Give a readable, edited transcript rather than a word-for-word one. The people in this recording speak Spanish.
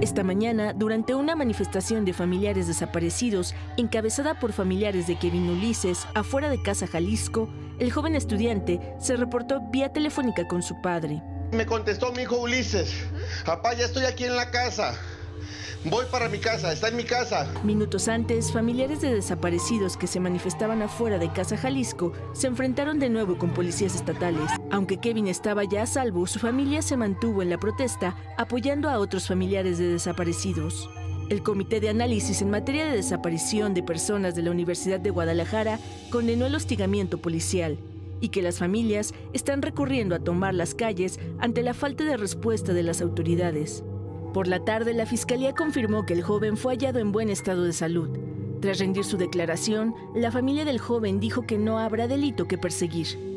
Esta mañana, durante una manifestación de familiares desaparecidos, encabezada por familiares de Kevin Ulises, afuera de Casa Jalisco, el joven estudiante se reportó vía telefónica con su padre. Me contestó mi hijo Ulises: papá, ya estoy aquí en la casa. Voy para mi casa, está en mi casa. Minutos antes, familiares de desaparecidos que se manifestaban afuera de Casa Jalisco se enfrentaron de nuevo con policías estatales. Aunque Kevin estaba ya a salvo, su familia se mantuvo en la protesta apoyando a otros familiares de desaparecidos. El Comité de Análisis en materia de desaparición de personas de la Universidad de Guadalajara condenó el hostigamiento policial y que las familias están recurriendo a tomar las calles ante la falta de respuesta de las autoridades. Por la tarde, la Fiscalía confirmó que el joven fue hallado en buen estado de salud. Tras rendir su declaración, la familia del joven dijo que no habrá delito que perseguir.